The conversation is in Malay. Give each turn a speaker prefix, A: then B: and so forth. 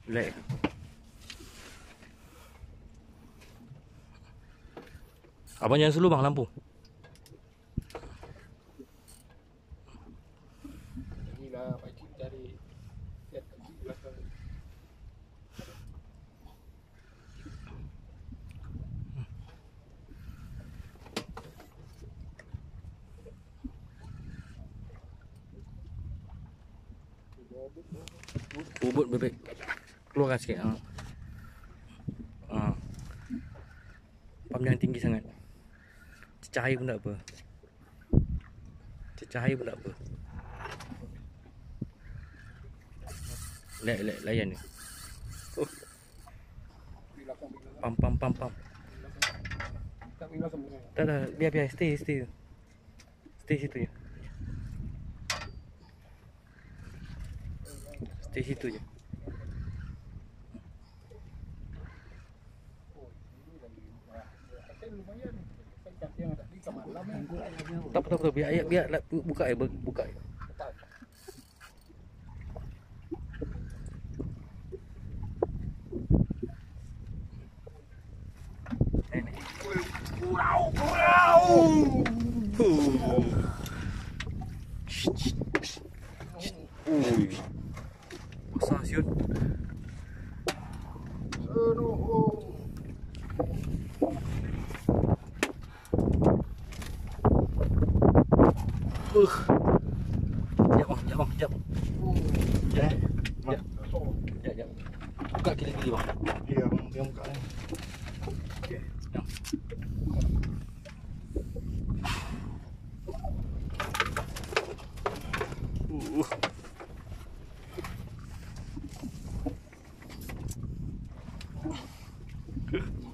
A: Relax. Abang jangan slow bang lampu.
B: Inilah pakcik cari lihat kaki belakang.
A: Bubut bebek. Keluarkan sikit. Pam jangan tinggi sangat. Cecah air pun tak apa. Cecah air pun tak apa. Layan ni. Pam. Tak, biar stay situ je. Stay situ je. Tak apa, biar buka air. Besar siut. Sekejap. Sekejap. Buka kiri bang.
B: Ya, bang buka ni.
A: Okey. Jom.